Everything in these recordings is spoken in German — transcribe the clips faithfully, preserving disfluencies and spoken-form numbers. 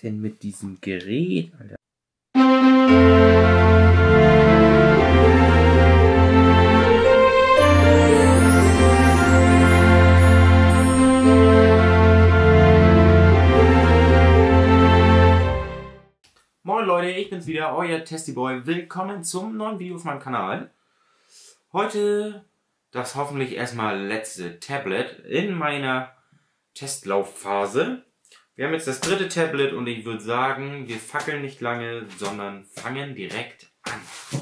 denn mit diesem Gerät, Alter? Moin Leute, ich bin's wieder, euer Testiboy. Willkommen zum neuen Video auf meinem Kanal. Heute das hoffentlich erstmal letzte Tablet in meiner Testlaufphase. Wir haben jetzt das dritte Tablet und ich würde sagen, wir fackeln nicht lange, sondern fangen direkt an.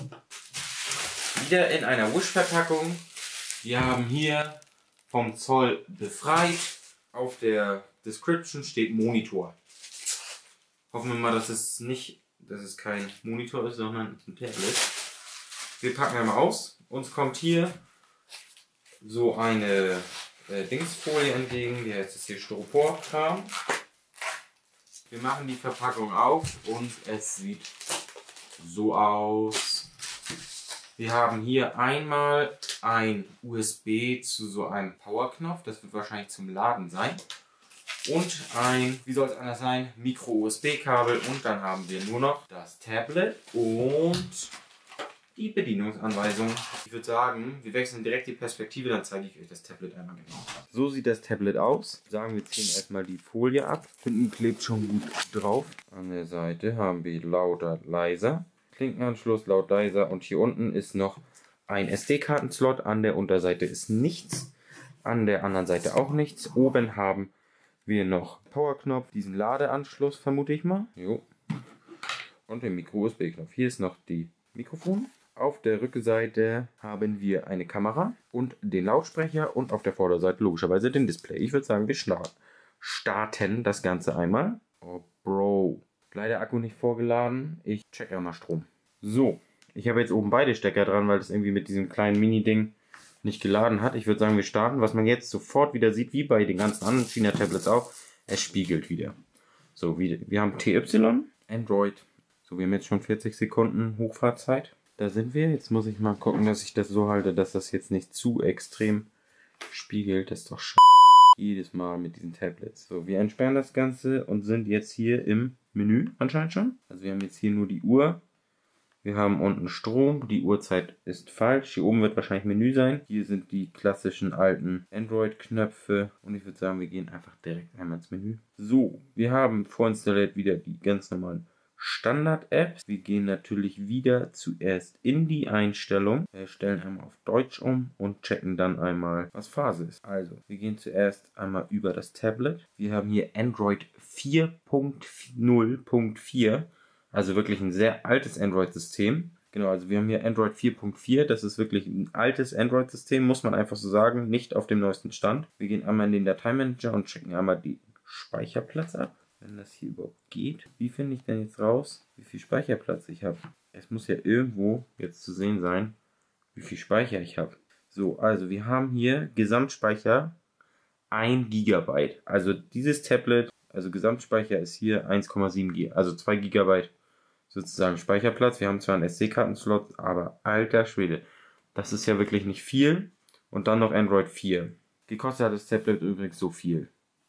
Wieder in einer Wish-Verpackung. Wir haben hier vom Zoll befreit. Auf der Description steht Monitor. Hoffen wir mal, dass es nicht, dass es kein Monitor ist, sondern ein Tablet. Wir packen einmal aus. Uns kommt hier so eine äh, Dingsfolie entgegen, die heißt jetzt hier Styropor-Kram. Wir machen die Verpackung auf und es sieht so aus. Wir haben hier einmal ein U S B zu so einem Powerknopf, das wird wahrscheinlich zum Laden sein. Und ein, wie soll es anders sein, Micro-U S B-Kabel. Und dann haben wir nur noch das Tablet und die Bedienungsanweisung. Ich würde sagen, wir wechseln direkt die Perspektive, dann zeige ich euch das Tablet einmal genau. So sieht das Tablet aus. Sagen wir ziehen erstmal die Folie ab. Hinten klebt schon gut drauf. An der Seite haben wir lauter, leiser. Klinkenanschluss, laut, leiser. Und hier unten ist noch ein S D-Kartenslot. An der Unterseite ist nichts. An der anderen Seite auch nichts. Oben haben wir noch Powerknopf, diesen Ladeanschluss vermute ich mal. Jo. Und den Micro-U S B-Knopf. Hier ist noch die Mikrofon. Auf der Rückseite haben wir eine Kamera und den Lautsprecher und auf der Vorderseite logischerweise den Display. Ich würde sagen, wir starten das Ganze einmal. Oh Bro, leider Akku nicht vorgeladen. Ich checke einmal Strom. So, ich habe jetzt oben beide Stecker dran, weil das irgendwie mit diesem kleinen Mini-Ding nicht geladen hat. Ich würde sagen, wir starten. Was man jetzt sofort wieder sieht, wie bei den ganzen anderen China-Tablets auch, es spiegelt wieder. So, wie, wir haben T Y, Android. So, wir haben jetzt schon vierzig Sekunden Hochfahrzeit. Da sind wir. Jetzt muss ich mal gucken, dass ich das so halte, dass das jetzt nicht zu extrem spiegelt. Das ist doch sch... jedes Mal mit diesen Tablets. So, wir entsperren das Ganze und sind jetzt hier im Menü anscheinend schon. Also wir haben jetzt hier nur die Uhr. Wir haben unten Strom, die Uhrzeit ist falsch, hier oben wird wahrscheinlich Menü sein. Hier sind die klassischen alten Android-Knöpfe und ich würde sagen, wir gehen einfach direkt einmal ins Menü. So, wir haben vorinstalliert wieder die ganz normalen Standard-Apps. Wir gehen natürlich wieder zuerst in die Einstellung, wir stellen einmal auf Deutsch um und checken dann einmal, was Phase ist. Also, wir gehen zuerst einmal über das Tablet. Wir haben hier Android vier Punkt null Punkt vier. Also wirklich ein sehr altes Android-System. Genau, also wir haben hier Android vier Punkt vier. Das ist wirklich ein altes Android-System, muss man einfach so sagen. Nicht auf dem neuesten Stand. Wir gehen einmal in den Dateimanager und checken einmal den Speicherplatz ab. Wenn das hier überhaupt geht. Wie finde ich denn jetzt raus, wie viel Speicherplatz ich habe? Es muss ja irgendwo jetzt zu sehen sein, wie viel Speicher ich habe. So, also wir haben hier Gesamtspeicher ein Gigabyte. Also dieses Tablet, also Gesamtspeicher ist hier eins Komma sieben Gigabyte, also zwei Gigabyte. Sozusagen Speicherplatz. Wir haben zwar einen S D-Kartenslot, aber alter Schwede, das ist ja wirklich nicht viel. Und dann noch Android vier. Gekostet hat das Tablet übrigens so viel.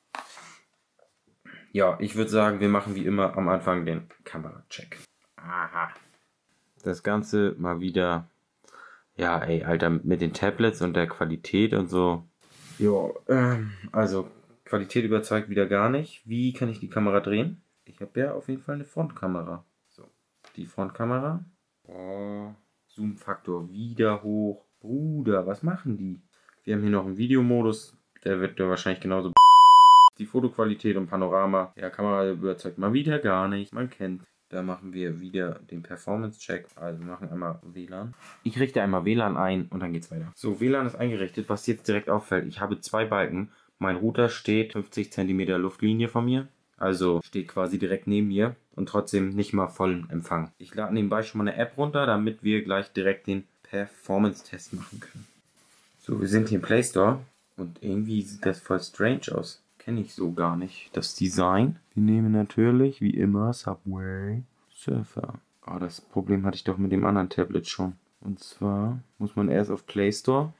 Ja, ich würde sagen, wir machen wie immer am Anfang den Kameracheck. Aha. Das Ganze mal wieder, ja ey, Alter, mit den Tablets und der Qualität und so. Ja, ähm, also Qualität überzeugt wieder gar nicht. Wie kann ich die Kamera drehen? Ich habe ja auf jeden Fall eine Frontkamera. Die Frontkamera. Oh, Zoom-Faktor wieder hoch. Bruder, was machen die? Wir haben hier noch einen Videomodus. Der wird ja wahrscheinlich genauso. Die Fotoqualität und Panorama. Ja, Kamera überzeugt mal wieder gar nicht. Man kennt. Da machen wir wieder den Performance-Check. Also wir machen einmal W L A N. Ich richte einmal W L A N ein und dann geht's weiter. So, W L A N ist eingerichtet. Was jetzt direkt auffällt, ich habe zwei Balken. Mein Router steht fünfzig Zentimeter Luftlinie von mir. Also steht quasi direkt neben mir und trotzdem nicht mal vollen Empfang. Ich lade nebenbei schon mal eine App runter, damit wir gleich direkt den Performance-Test machen können. So, wir sind hier im Play Store und irgendwie sieht das voll strange aus. Kenne ich so gar nicht. Das Design. Wir nehmen natürlich, wie immer, Subway Surfer. Oh, das Problem hatte ich doch mit dem anderen Tablet schon. Und zwar muss man erst auf Play Store.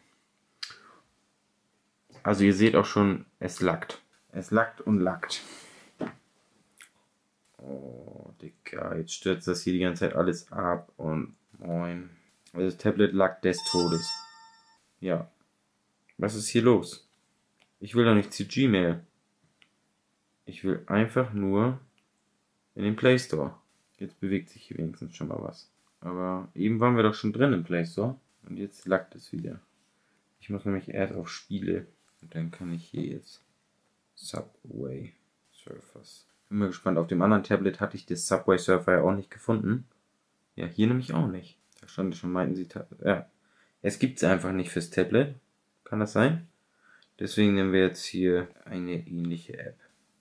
Also ihr seht auch schon, es laggt. Es laggt und laggt. Oh, Digga, jetzt stürzt das hier die ganze Zeit alles ab und moin. Also das Tablet lag des Todes. Ja. Was ist hier los? Ich will doch nicht zu Gmail. Ich will einfach nur in den Play Store. Jetzt bewegt sich hier wenigstens schon mal was. Aber eben waren wir doch schon drin im Play Store. Und jetzt laggt es wieder. Ich muss nämlich erst auf Spiele. Und dann kann ich hier jetzt Subway Surfers. Bin mal gespannt. Auf dem anderen Tablet hatte ich das Subway Surfer ja auch nicht gefunden. Ja, hier nämlich auch nicht. Da stand schon, meinten sie... Ja, es gibt es einfach nicht fürs Tablet. Kann das sein? Deswegen nehmen wir jetzt hier eine ähnliche App.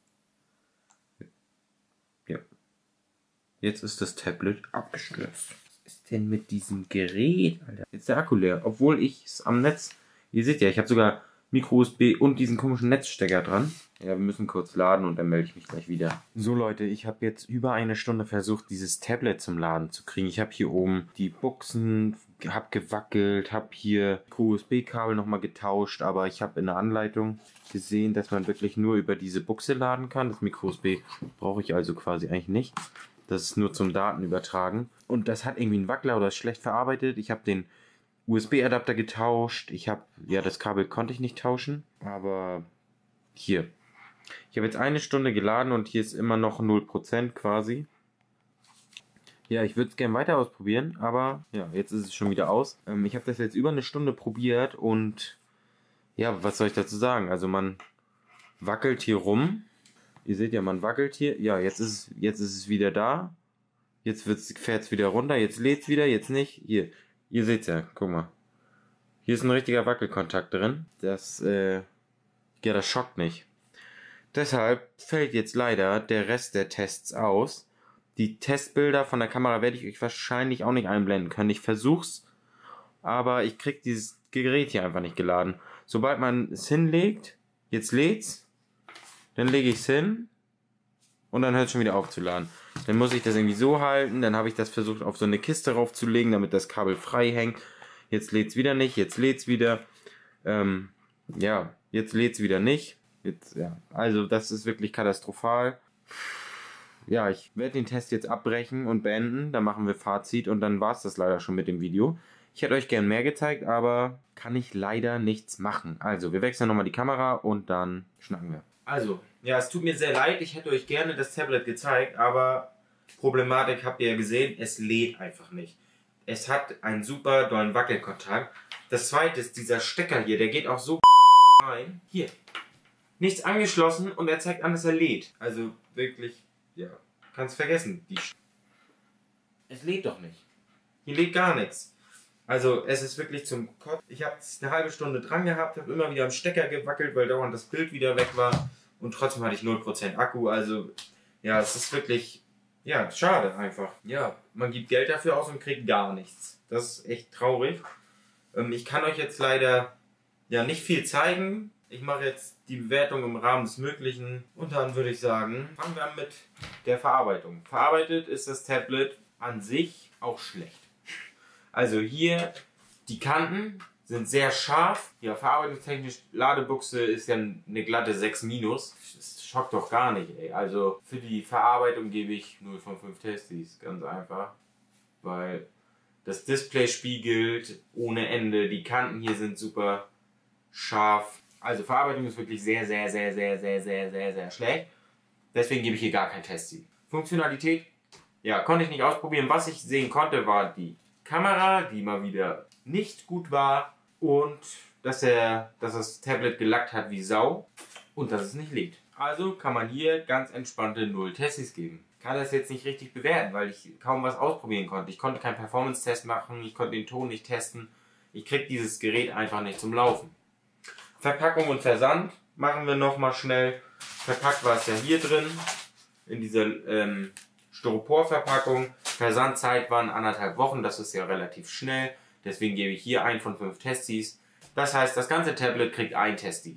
Ja. Jetzt ist das Tablet abgestürzt. Was ist denn mit diesem Gerät, Alter? Jetzt ist der Akku leer. Obwohl ich es am Netz... Ihr seht ja, ich habe sogar Micro-U S B und diesen komischen Netzstecker dran. Ja, wir müssen kurz laden und dann melde ich mich gleich wieder. So Leute, ich habe jetzt über eine Stunde versucht, dieses Tablet zum Laden zu kriegen. Ich habe hier oben die Buchsen, habe gewackelt, habe hier Micro-U S B-Kabel nochmal getauscht, aber ich habe in der Anleitung gesehen, dass man wirklich nur über diese Buchse laden kann. Das Micro-U S B brauche ich also quasi eigentlich nicht. Das ist nur zum Datenübertragen. Und das hat irgendwie einen Wackler oder ist schlecht verarbeitet. Ich habe den U S B-Adapter getauscht. Ich habe, ja, das Kabel konnte ich nicht tauschen, aber hier. Ich habe jetzt eine Stunde geladen und hier ist immer noch null Prozent quasi. Ja, ich würde es gerne weiter ausprobieren, aber ja, jetzt ist es schon wieder aus. Ähm, ich habe das jetzt über eine Stunde probiert und ja, was soll ich dazu sagen? Also man wackelt hier rum. Ihr seht ja, man wackelt hier. Ja, jetzt ist es, jetzt ist es wieder da. Jetzt fährt es wieder runter. Jetzt lädt es wieder, jetzt nicht. Hier, ihr seht ja, guck mal. Hier ist ein richtiger Wackelkontakt drin. Das, äh, ja, das schockt nicht. Deshalb fällt jetzt leider der Rest der Tests aus. Die Testbilder von der Kamera werde ich euch wahrscheinlich auch nicht einblenden können. Ich versuch's, aber ich krieg dieses Gerät hier einfach nicht geladen. Sobald man es hinlegt, jetzt lädt's, dann lege ich es hin und dann hört es schon wieder auf zu laden. Dann muss ich das irgendwie so halten, dann habe ich das versucht auf so eine Kiste raufzulegen, damit das Kabel frei hängt. Jetzt lädt's wieder nicht, jetzt lädt's wieder. Ähm, ja, jetzt lädt's wieder nicht. Jetzt, ja, also das ist wirklich katastrophal. Ja, ich werde den Test jetzt abbrechen und beenden. Dann machen wir Fazit und dann war es das leider schon mit dem Video. Ich hätte euch gern mehr gezeigt, aber kann ich leider nichts machen. Also, wir wechseln nochmal die Kamera und dann schnacken wir. Also, ja, es tut mir sehr leid. Ich hätte euch gerne das Tablet gezeigt, aber Problematik habt ihr ja gesehen, es lädt einfach nicht. Es hat einen super dollen Wackelkontakt. Das zweite ist dieser Stecker hier, der geht auch so rein. Hier. Nichts angeschlossen und er zeigt an, dass er lädt. Also wirklich, ja, kannst vergessen. Die Sch es lädt doch nicht. Hier lädt gar nichts. Also es ist wirklich zum Kopf. Ich habe eine halbe Stunde dran gehabt, habe immer wieder am Stecker gewackelt, weil dauernd das Bild wieder weg war. Und trotzdem hatte ich null Prozent Akku. Also ja, es ist wirklich, ja, schade einfach. Ja, man gibt Geld dafür aus und kriegt gar nichts. Das ist echt traurig. Ähm, ich kann euch jetzt leider ja nicht viel zeigen. Ich mache jetzt die Bewertung im Rahmen des Möglichen und dann würde ich sagen, fangen wir an mit der Verarbeitung. Verarbeitet ist das Tablet an sich auch schlecht. Also hier, die Kanten sind sehr scharf. Ja, verarbeitungstechnisch, Ladebuchse ist ja eine glatte sechs minus. Das schockt doch gar nicht, ey. Also für die Verarbeitung gebe ich null von fünf Testis, ganz einfach. Weil das Display spiegelt ohne Ende, die Kanten hier sind super scharf. Also Verarbeitung ist wirklich sehr, sehr, sehr, sehr, sehr, sehr, sehr, sehr schlecht. Deswegen gebe ich hier gar kein Testi. Funktionalität, ja, konnte ich nicht ausprobieren. Was ich sehen konnte, war die Kamera, die mal wieder nicht gut war. Und dass, er, dass das Tablet gelackt hat wie Sau. Und dass es nicht lädt. Also kann man hier ganz entspannte null Testis geben. Ich kann das jetzt nicht richtig bewerten, weil ich kaum was ausprobieren konnte. Ich konnte keinen Performance-Test machen, ich konnte den Ton nicht testen. Ich kriege dieses Gerät einfach nicht zum Laufen. Verpackung und Versand machen wir nochmal schnell. Verpackt war es ja hier drin, in dieser ähm, Styropor-Verpackung. Versandzeit waren anderthalb Wochen, das ist ja relativ schnell. Deswegen gebe ich hier ein von fünf Testis. Das heißt, das ganze Tablet kriegt ein Testi.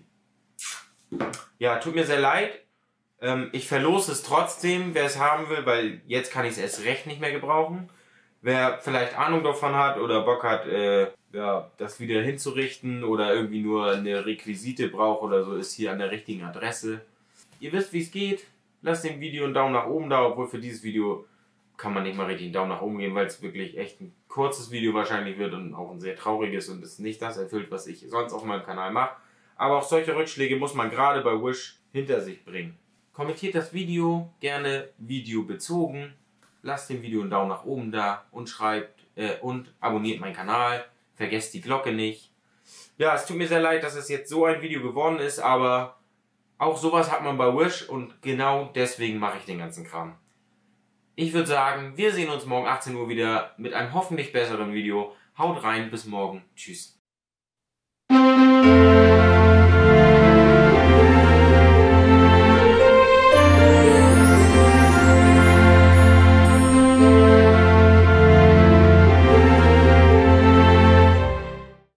Ja, tut mir sehr leid. Ähm, ich verlose es trotzdem, wer es haben will, weil jetzt kann ich es erst recht nicht mehr gebrauchen. Wer vielleicht Ahnung davon hat oder Bock hat, äh, ja, das wieder hinzurichten oder irgendwie nur eine Requisite braucht oder so, ist hier an der richtigen Adresse. Ihr wisst, wie es geht. lasst dem Video einen Daumen nach oben da, obwohl für dieses Video kann man nicht mal richtig einen Daumen nach oben geben, weil es wirklich echt ein kurzes Video wahrscheinlich wird und auch ein sehr trauriges und es nicht das erfüllt, was ich sonst auf meinem Kanal mache. Aber auch solche Rückschläge muss man gerade bei Wish hinter sich bringen. Kommentiert das Video gerne videobezogen, lasst dem Video einen Daumen nach oben da und schreibt äh, und abonniert meinen Kanal, vergesst die Glocke nicht. Ja, es tut mir sehr leid, dass es jetzt so ein Video geworden ist, aber auch sowas hat man bei Wish und genau deswegen mache ich den ganzen Kram. Ich würde sagen, wir sehen uns morgen achtzehn Uhr wieder mit einem hoffentlich besseren Video. Haut rein, bis morgen. Tschüss.